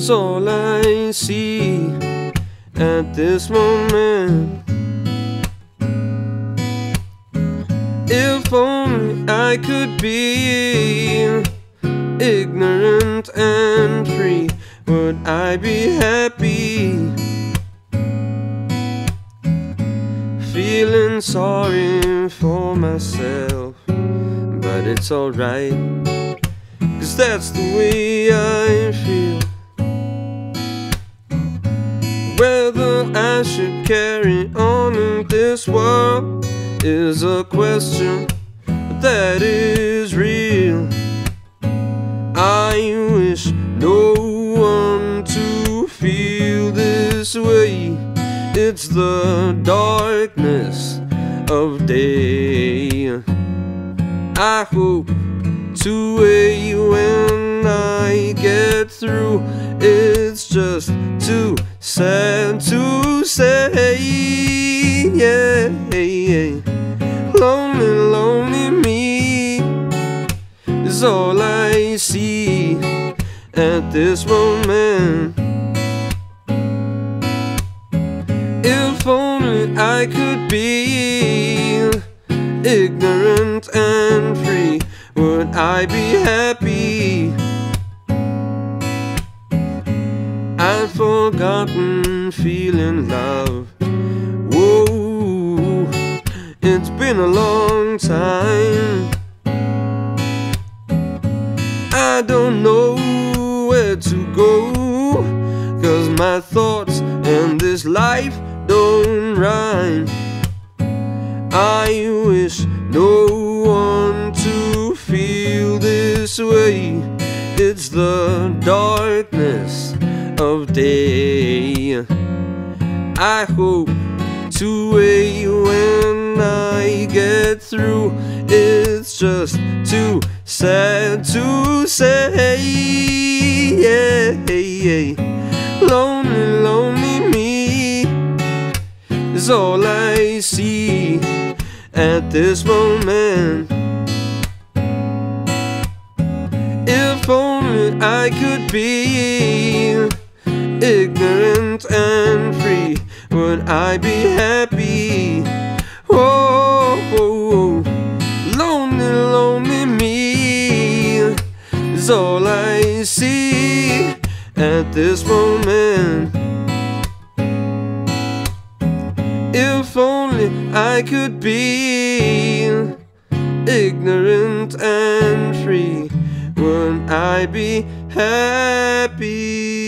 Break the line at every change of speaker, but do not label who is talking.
is all I see at this moment. If only I could be ignorant and free, would I be happy? Feeling sorry for myself, but it's alright, 'cause that's the way I feel. Whether I should carry on in this world is a question that is real. I wish no one to feel this way. It's the darkness of day. I hope to wait when I get through. It's just too sad to say. Yeah. Lonely, lonely me is all I see at this moment. If only I could be ignorant and free, would I be happy? I've forgotten feeling love. Whoa, it's been a long time. I don't know where to go, 'cause my thoughts and this life don't rhyme. I wish no one to feel this way. It's the darkness of day. I hope to wait when I get through. It's just too sad to say. Yeah. Lonely, lonely me is all I see at this moment. If only I could be ignorant and free, would I be happy? Oh, lonely, lonely me is all I see at this moment. If only I could be ignorant and free, would I be happy?